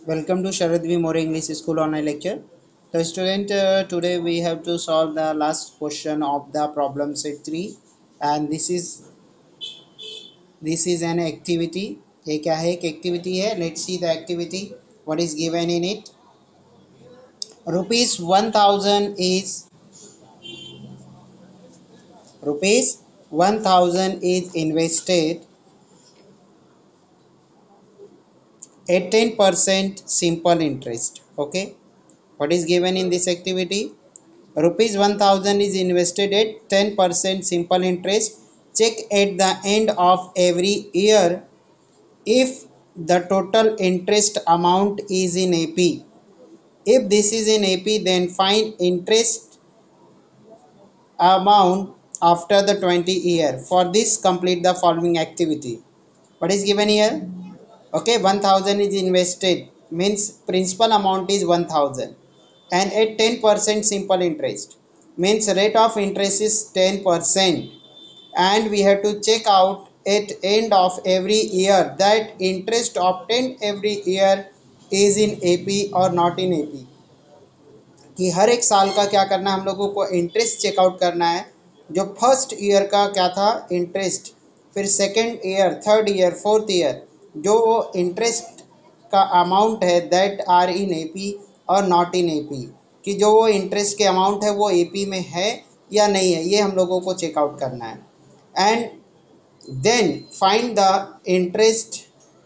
Welcome to Sharad V. More English School online lecture. So, student, today we have to solve the last question of the problem set 3, and this is an activity. ये क्या है? एक activity है. Let's see the activity. What is given in it? Rupees 1000 is invested at 10% simple interest. Okay. What is given in this activity? Rupees 1000 is invested at 10% simple interest. Check at the end of every year if the total interest amount is in AP. If this is in AP, then find interest amount after the 20 year. For this, complete the following activity. What is given here? Okay, 1000 is invested, means principal amount is 1000, and at 10% simple interest, means rate of interest is 10%, and we have to check out at end of every year that interest obtained every year is in AP or not in AP. कि हर एक साल का क्या करना है, हम लोगों को इंटरेस्ट चेकआउट करना है. जो फर्स्ट ईयर का क्या था इंटरेस्ट, फिर second year, third year, fourth year, जो वो इंटरेस्ट का अमाउंट है दैट आर इन एपी और नॉट इन एपी, कि जो वो इंटरेस्ट के अमाउंट है वो एपी में है या नहीं है, ये हम लोगों को चेकआउट करना है. And then find the interest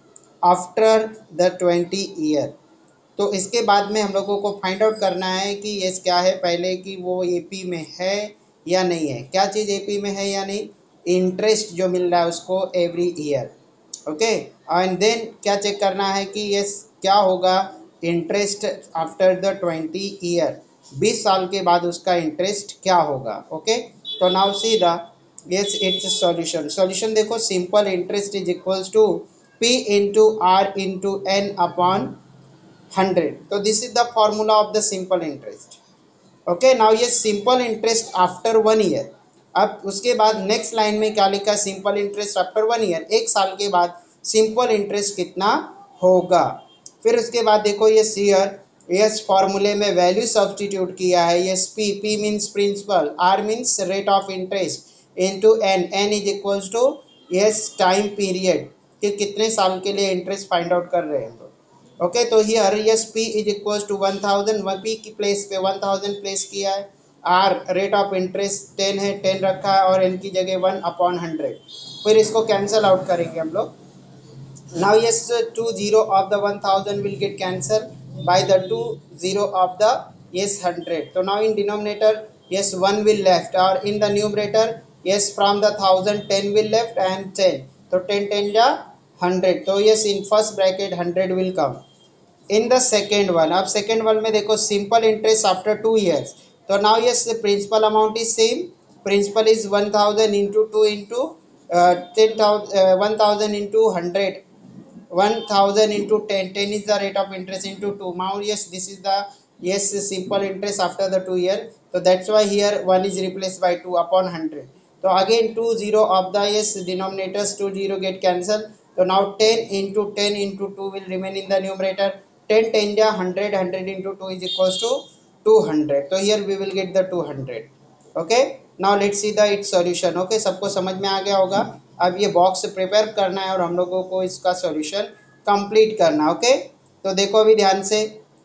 after the 20 year. तो इसके बाद में हम लोगों को फाइंड आउट करना है कि ये क्या है, पहले कि वो एपी में है या नहीं है. क्या चीज़ एपी में है या नहीं? इंटरेस्ट जो मिल रहा है उसको every year. Okay, and then क्या चेक करना है कि ये क्या होगा इंटरेस्ट आफ्टर द 20 ईयर, 20 साल के बाद उसका इंटरेस्ट क्या होगा. ओके, तो now see the yes it's solution देखो, simple interest is equals to P into R into N upon 100. So this is the formula of the simple interest. Okay, now ये simple interest after 1 year. अब उसके बाद next line में क्या लिखा? Simple interest after 1 year, एक साल के बाद सिंपल इंटरेस्ट कितना होगा. फिर उसके बाद देखो ये ईयर, यस फॉर्मूले में वैल्यू सब्सटीट्यूट किया है. Yes P means principal, R means rate of interest, into N is equals to yes time period, कि कितने साल के लिए इंटरेस्ट फाइंड आउट कर रहे हैं. ओके, तो here yes P is equals to 1000, P की प्लेस पे 1000 प्लेस किया है. आर रेट ऑफ इंटरेस्ट 10 है, 10 रखा है, और एन की जगह 1/100. फिर इसको कैंसिल आउट करेंगे हम लोग. Now yes 20 of the 1000 will get cancel by the 20 of the yes 100. तो now in denominator yes 1 will left, और in the numerator yes from the 1000 10 will left and 10. तो 10 10 जा 100. तो yes in first bracket 100 will come. In the second one, अब second one में देखो simple interest after 2 years. तो now yes principal amount is same. Principal is 1000 into 2 into 10,000, 1000 into 100, 1000 into 10, 10 is the rate of interest into 2. Now yes, this is the yes simple interest after the 2 year. So that's why here 1 is replaced by 2 upon 100. So again 20 of the yes denominators 20 get cancelled. So now 10 into 10 into 2 will remain in the numerator. 10 10 ja 100, 100 into 2 is equals to 200. So here we will get the 200. Okay, now let's see the it's solution. Okay, सबको समझ में आ गया होगा. अब ये box prepare करना है और हम लोगों को इसका सॉल्यूशन कंप्लीट करना. ओके, तो देखो अभी ध्यान से.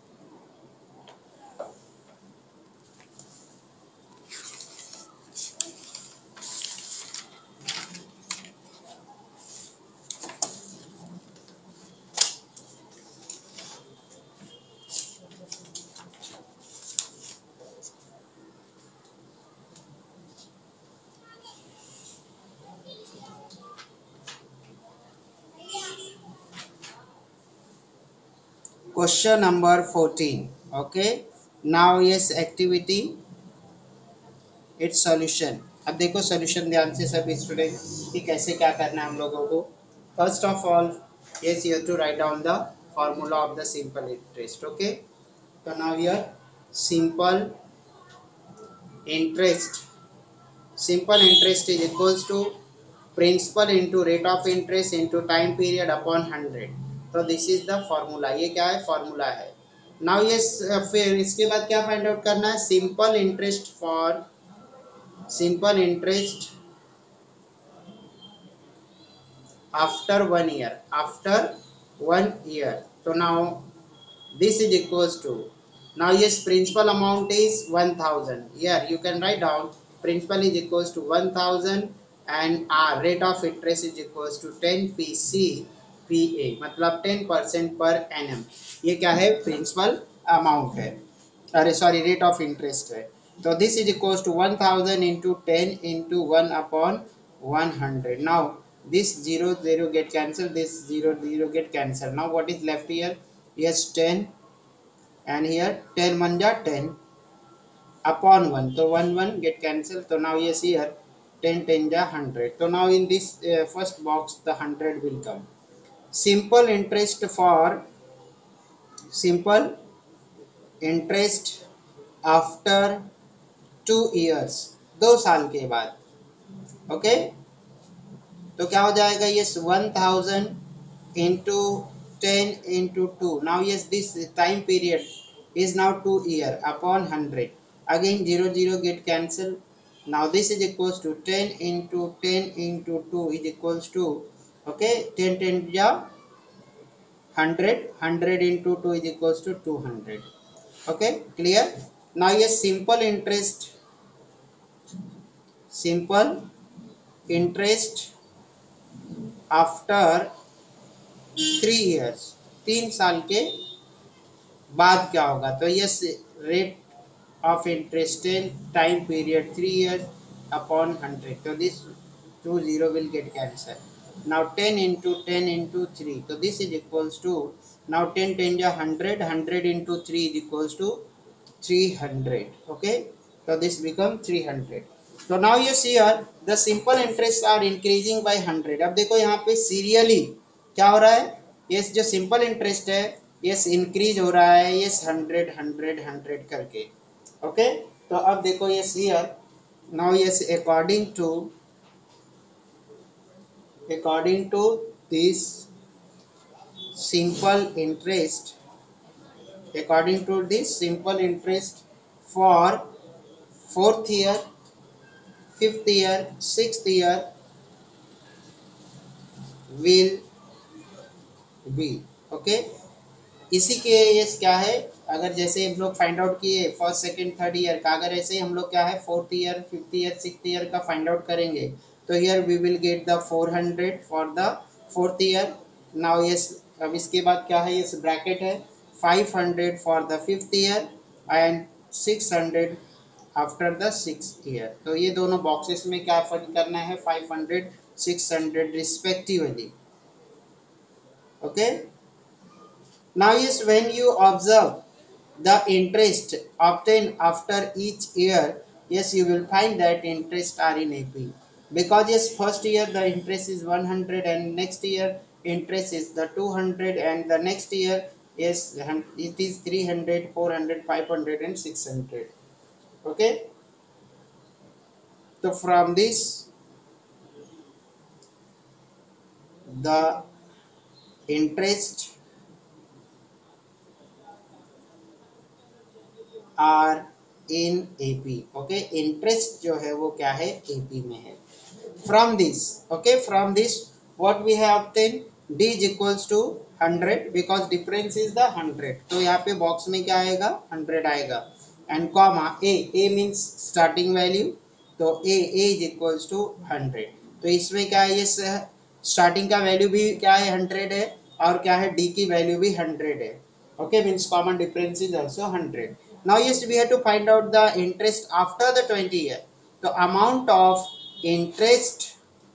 Question number 14. Okay, now yes activity it's solution. अब देखो सॉल्यूशन ध्यान से सब स्टूडेंट कि कैसे क्या करना है हम लोगों को. First of all yes you have to write down the formula of the simple interest. Okay, तो now here simple interest, simple interest is equals to principal into rate of interest into time period upon 100. तो this is the formula, ये क्या है, formula है। Now ये फिर इसके बाद क्या फाइंड आउट करना है, simple interest for, simple interest after 1 year, after 1 year. So now this is equals to, now yes, principal amount is 1000. Here you can write down principal is equals to 1000 and our rate of interest is equals to 10 pc pa, मतलब 10% per annum। ये क्या है, principal amount है, अरे sorry rate of interest है। तो this is equals to 1000 into 10 into 1/100। Now this 0 0 get cancelled, this 0 0 get cancelled, now what is left here, yes 10 and here 10 1 ja 10 upon 1, so 1 1 get cancelled, so now yes here 10 10 ja 100, so now in this first box the 100 will come। simple interest for, simple interest after 2 years, 2 साल के बाद, okay. तो क्या हो जाएगा, ये 1000 into 10 into 2, now yes this time period is now 2 year upon 100, again 0 0 get cancel, now this is equals to 10 into 10 into 2 is equals to, okay 10 10 या 100, 100 into 2 is equals to 200, okay clear. Now ये simple interest after 3 years, 3 साल के बाद क्या होगा, तो yes rate of interest in time period 3 years upon 100, तो this 2 0 will get cancelled, now 10 into 10 into 3, तो this is equals to, now 10 10 या 100, 100 into 3 is equals to 300, okay, so this become 300। तो now you see here the simple interest are increasing by 100। अब देखो यहाँ पे serially क्या हो रहा है, ये जो सिंपल इंटरेस्ट है ये इंक्रीज हो रहा है, ये 100 100 100 करके, ओके। तो अब देखो ये here, now yes according to this simple interest, according to this simple interest for 4th year, 5th year, 6th year will be, okay. इसी के ये क्या है, अगर जैसे हम लोग फाइंड आउट किए फर्स्ट सेकंड थर्ड ईयर का, अगर ऐसे ही हम लोग क्या है 4th year 5th year 6th year का फाइंड आउट करेंगे, तो here we will get the 400 for the 4th year। Now yes, अब इसके बाद क्या है, ये ब्रैकेट है 500 for the 5th year and 600 after the 6th year। तो ये दोनों बॉक्सेस में क्या फर्क करना है, 500 600 respectively, okay. Now yes, when you observe the interest obtained after each year, yes, you will find that interest are in AP. Because yes, first year the interest is 100 and next year interest is the 200 and the next year yes it is 300, 400, 500 and 600. Okay. So from this the interest are in AP, okay, interest जो है वो क्या है AP में है। From this, okay, from this what we have obtained, D is equals to 100 because difference is the 100, तो यहाँ पे बॉक्स में क्या आएगा 100 आएगा, and comma A means starting value, तो A is equals to 100, तो इसमें क्या है, ये स्टार्टिंग का वैल्यू भी क्या है 100 है और क्या है D की वैल्यू भी 100 है, okay, means common difference is also 100। now yes, we have to find out the interest after the 20 year, the interest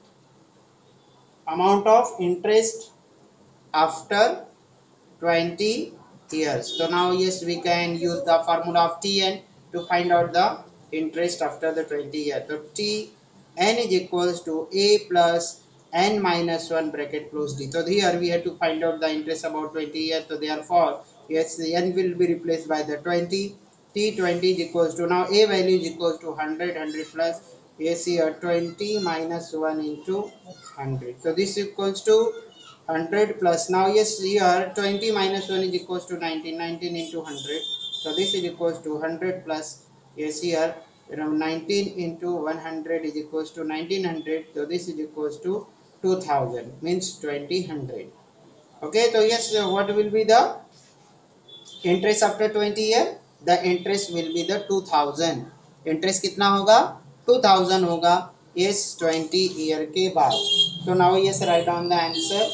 amount of interest after 20 years, so now yes, we can use the formula of Tn to find out the interest after the 20 years, so Tn is equals to A plus n minus 1 bracket close D, so here we have to find out the interest about 20 years, so therefore yes, the n will be replaced by the 20, T20 is equals to, now A value is equals to 100 plus yes here 20 minus 1 into 100, so this equals to 100 plus, now yes, here 20 minus 1 is equals to 19, 19 into 100, so this is equals to 100 plus, yes, here around 19 into 100 is equals to 1900, so this is equals to 2000, means 2000. Okay, so yes, what will be the interest after 20 year? The interest will be the 2000. Interest कितना होगा? 2000 होगा इस 20 year के बाद. So now yes, write down the answer.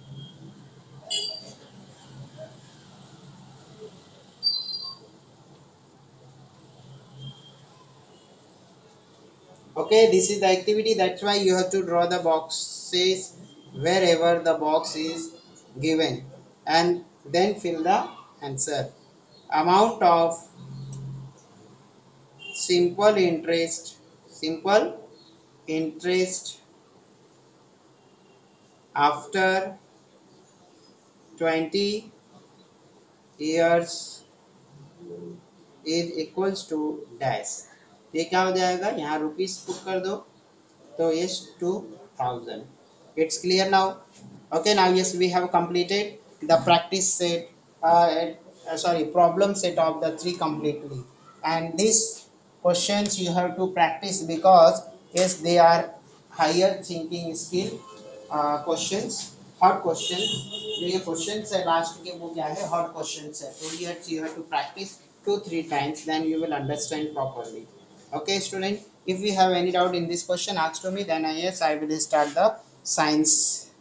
Okay, this is the activity, that's why you have to draw the boxes wherever the box is given and then fill the answer. Amount of simple interest, simple interest after 20 years is equals to dash. ये क्या हो जाएगा? यहाँ rupees put कर दो, तो yes 2000. It's clear now. Okay, now yes, we have completed the practice set, sorry, problem set of the three completely, and these questions you have to practice because yes, they are higher thinking skill questions, hot questions. जो ये questions है last के वो क्या है? Hot questions है, तो ये you have to practice 2-3 times, then you will understand properly. Okay, student, if you have any doubt in this question, ask to me, then yes, I will start the science.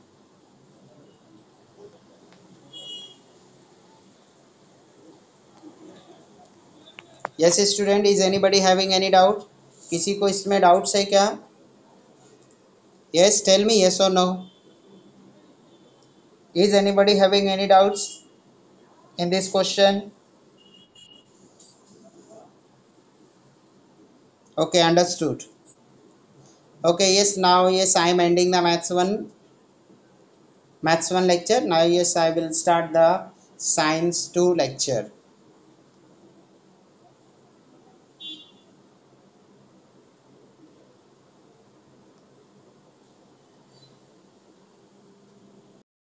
Yes, student, is anybody having any doubt? किसी को इसमें doubts है क्या? Yes, tell me yes or no. Is anybody having any doubts in this question? Okay, understood. Okay, yes, now yes, I am ending the maths 1 lecture. Now yes, I will start the science 2 lecture.